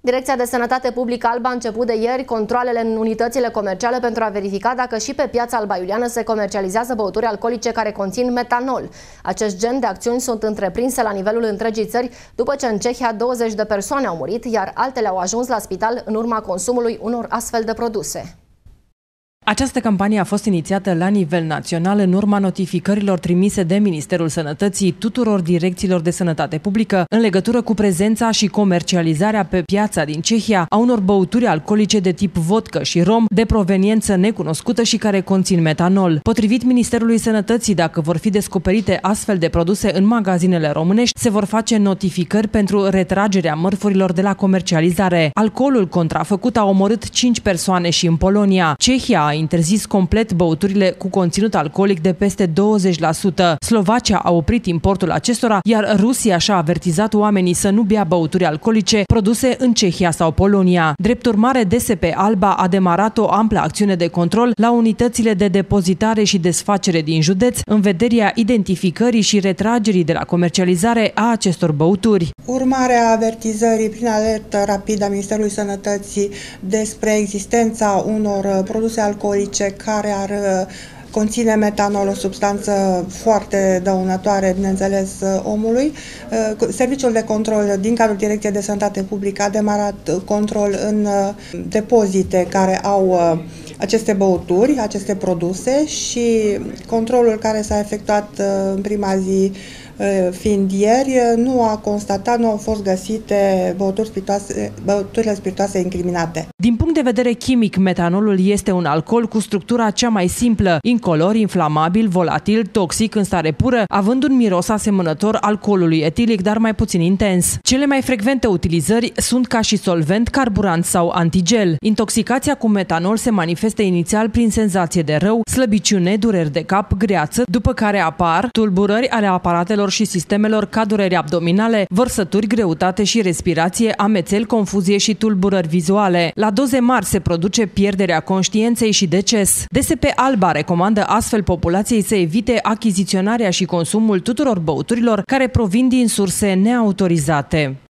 Direcția de Sănătate Publică Alba a început de ieri controalele în unitățile comerciale pentru a verifica dacă și pe piața albaiuliană se comercializează băuturi alcoolice care conțin metanol. Acest gen de acțiuni sunt întreprinse la nivelul întregii țări după ce în Cehia 20 de persoane au murit, iar altele au ajuns la spital în urma consumului unor astfel de produse. Această campanie a fost inițiată la nivel național în urma notificărilor trimise de Ministerul Sănătății tuturor direcțiilor de sănătate publică în legătură cu prezența și comercializarea pe piața din Cehia a unor băuturi alcoolice de tip vodcă și rom de proveniență necunoscută și care conțin metanol. Potrivit Ministerului Sănătății, dacă vor fi descoperite astfel de produse în magazinele românești, se vor face notificări pentru retragerea mărfurilor de la comercializare. Alcoolul contrafăcut a omorât 5 persoane și în Polonia. Cehia a interzis complet băuturile cu conținut alcoolic de peste 20%. Slovacia a oprit importul acestora, iar Rusia și-a avertizat oamenii să nu bea băuturi alcoolice produse în Cehia sau Polonia. Drept urmare, DSP Alba a demarat o amplă acțiune de control la unitățile de depozitare și desfacere din județ, în vederea identificării și retragerii de la comercializare a acestor băuturi. Urmarea avertizării prin alertă rapidă a Ministerului Sănătății despre existența unor produse alcoolice care ar conține metanol, o substanță foarte dăunătoare, bineînțeles, omului. Serviciul de control din cadrul Direcției de Sănătate Publică a demarat control în depozite care au aceste băuturi, aceste produse și controlul care s-a efectuat în prima zi fiind ieri, nu au fost găsite băuturile spiritoase incriminate. Din punct de vedere chimic, metanolul este un alcool cu structura cea mai simplă, incolor, inflamabil, volatil, toxic în stare pură, având un miros asemănător alcoolului etilic, dar mai puțin intens. Cele mai frecvente utilizări sunt ca și solvent, carburant sau antigel. Intoxicația cu metanol se manifestă inițial prin senzație de rău, slăbiciune, dureri de cap, greață, după care apar tulburări ale aparatelor și sistemelor ca dureri abdominale, vărsături, greutate și respirație, amețeli, confuzie și tulburări vizuale. La doze mari se produce pierderea conștiinței și deces. DSP Alba recomandă astfel populației să evite achiziționarea și consumul tuturor băuturilor care provin din surse neautorizate.